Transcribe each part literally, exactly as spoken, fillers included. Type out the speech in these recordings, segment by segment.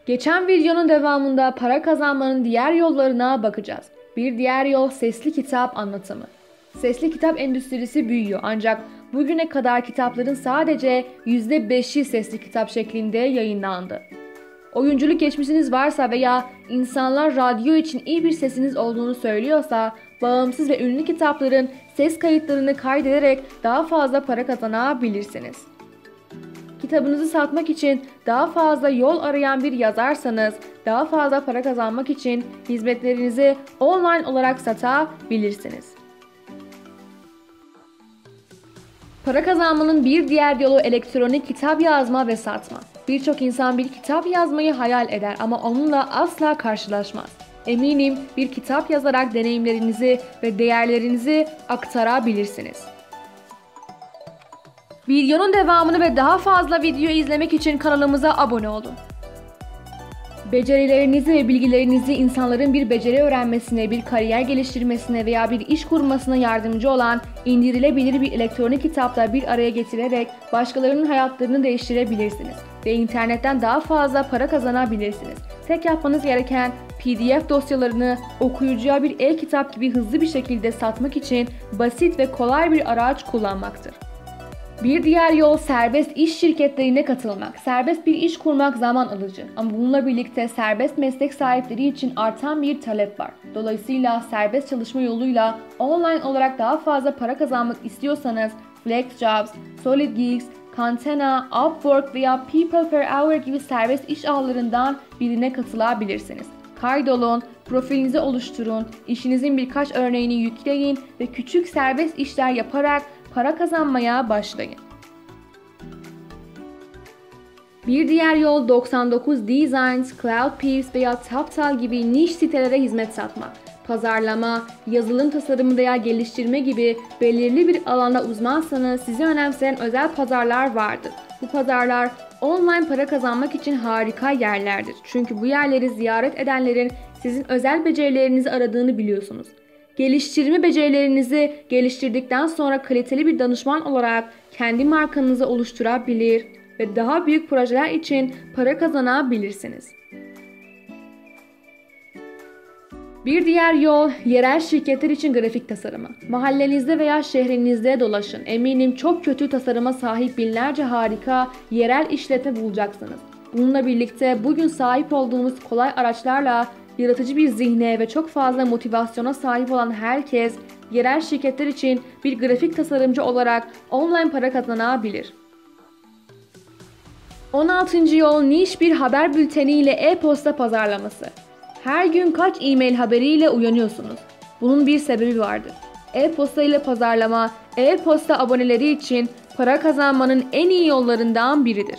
Geçen videonun devamında para kazanmanın diğer yollarına bakacağız. Bir diğer yol sesli kitap anlatımı. Sesli kitap endüstrisi büyüyor ancak bugüne kadar kitapların sadece yüzde beşi sesli kitap şeklinde yayınlandı. Oyunculuk geçmişiniz varsa veya insanlar radyo için iyi bir sesiniz olduğunu söylüyorsa, bağımsız ve ünlü kitapların ses kayıtlarını kaydederek daha fazla para kazanabilirsiniz. Kitabınızı satmak için daha fazla yol arayan bir yazarsanız, daha fazla para kazanmak için hizmetlerinizi online olarak satabilirsiniz. Para kazanmanın bir diğer yolu elektronik kitap yazma ve satma. Birçok insan bir kitap yazmayı hayal eder ama onunla asla karşılaşmaz. Eminim bir kitap yazarak deneyimlerinizi ve değerlerinizi aktarabilirsiniz. Videonun devamını ve daha fazla video izlemek için kanalımıza abone olun. Becerilerinizi ve bilgilerinizi insanların bir beceri öğrenmesine, bir kariyer geliştirmesine veya bir iş kurmasına yardımcı olan indirilebilir bir elektronik kitapla bir araya getirerek başkalarının hayatlarını değiştirebilirsiniz ve internetten daha fazla para kazanabilirsiniz. Tek yapmanız gereken P D F dosyalarını okuyucuya bir e-kitap gibi hızlı bir şekilde satmak için basit ve kolay bir araç kullanmaktır. Bir diğer yol serbest iş şirketlerine katılmak. Serbest bir iş kurmak zaman alıcı ama bununla birlikte serbest meslek sahipleri için artan bir talep var. Dolayısıyla serbest çalışma yoluyla online olarak daha fazla para kazanmak istiyorsanız FlexJobs, SolidGigs, Cantena, Upwork veya People Per Hour gibi serbest iş ağlarından birine katılabilirsiniz. Kaydolun, profilinizi oluşturun, işinizin birkaç örneğini yükleyin ve küçük serbest işler yaparak para kazanmaya başlayın. Bir diğer yol doksan dokuz Designs, Cloudpeace veya Toptal gibi niş sitelere hizmet satmak. Pazarlama, yazılım tasarımı veya geliştirme gibi belirli bir alanda uzmansanız sizi önemseyen özel pazarlar vardır. Bu pazarlar online para kazanmak için harika yerlerdir. Çünkü bu yerleri ziyaret edenlerin sizin özel becerilerinizi aradığını biliyorsunuz. Geliştirme becerilerinizi geliştirdikten sonra kaliteli bir danışman olarak kendi markanızı oluşturabilir ve daha büyük projeler için para kazanabilirsiniz. Bir diğer yol yerel şirketler için grafik tasarımı. Mahallenizde veya şehrinizde dolaşın. Eminim çok kötü tasarıma sahip binlerce harika yerel işletme bulacaksınız. Bununla birlikte bugün sahip olduğumuz kolay araçlarla yaratıcı bir zihne ve çok fazla motivasyona sahip olan herkes yerel şirketler için bir grafik tasarımcı olarak online para kazanabilir. on altıncı yol niş bir haber bülteni ile e-posta pazarlaması. Her gün kaç e-mail haberiyle uyanıyorsunuz? Bunun bir sebebi vardır. E-posta ile pazarlama, e-posta aboneleri için para kazanmanın en iyi yollarından biridir.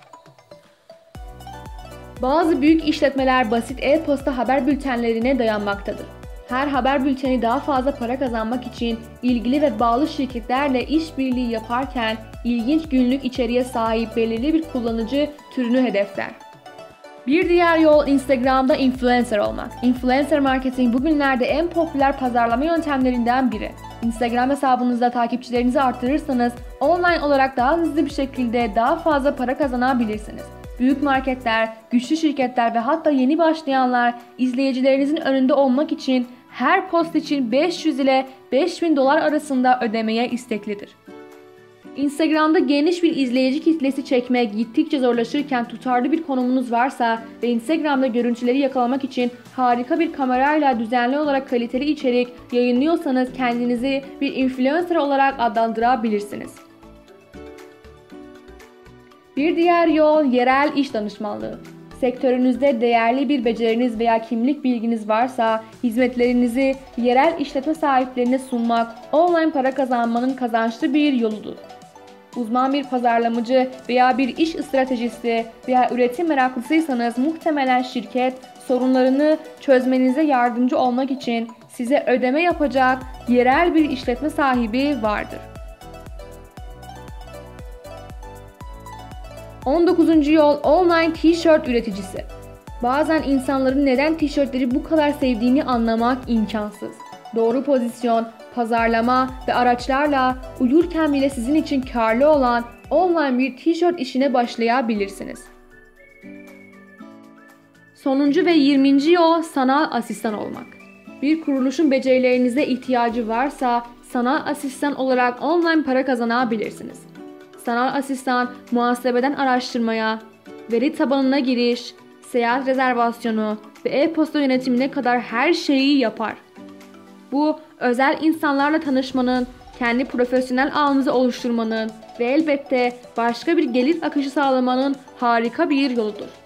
Bazı büyük işletmeler basit e-posta haber bültenlerine dayanmaktadır. Her haber bülteni daha fazla para kazanmak için ilgili ve bağlı şirketlerle işbirliği yaparken ilginç günlük içeriğe sahip belirli bir kullanıcı türünü hedefler. Bir diğer yol Instagram'da influencer olmak. Influencer marketing bugünlerde en popüler pazarlama yöntemlerinden biri. Instagram hesabınızda takipçilerinizi arttırırsanız online olarak daha hızlı bir şekilde daha fazla para kazanabilirsiniz. Büyük marketler, güçlü şirketler ve hatta yeni başlayanlar izleyicilerinizin önünde olmak için her post için beş yüz ile beş bin dolar arasında ödemeye isteklidir. Instagram'da geniş bir izleyici kitlesi çekmek gittikçe zorlaşırken tutarlı bir konumunuz varsa ve Instagram'da görüntüleri yakalamak için harika bir kamerayla düzenli olarak kaliteli içerik yayınlıyorsanız kendinizi bir influencer olarak adlandırabilirsiniz. Bir diğer yol yerel iş danışmanlığı. Sektörünüzde değerli bir beceriniz veya kimlik bilginiz varsa hizmetlerinizi yerel işletme sahiplerine sunmak online para kazanmanın kazançlı bir yoludur. Uzman bir pazarlamacı veya bir iş stratejisti veya üretim meraklısıysanız muhtemelen şirket sorunlarını çözmenize yardımcı olmak için size ödeme yapacak yerel bir işletme sahibi vardır. on dokuzuncu yol online tişört üreticisi. Bazen insanların neden tişörtleri bu kadar sevdiğini anlamak imkansız. Doğru pozisyon, pazarlama ve araçlarla uyurken bile sizin için karlı olan online bir tişört işine başlayabilirsiniz. Sonuncu ve yirminci yol sanal asistan olmak. Bir kuruluşun becerilerinize ihtiyacı varsa sanal asistan olarak online para kazanabilirsiniz. Sanal asistan muhasebeden araştırmaya, veri tabanına giriş, seyahat rezervasyonu ve e-posta yönetimine kadar her şeyi yapar. Bu özel insanlarla tanışmanın, kendi profesyonel ağınızı oluşturmanın ve elbette başka bir gelir akışı sağlamanın harika bir yoludur.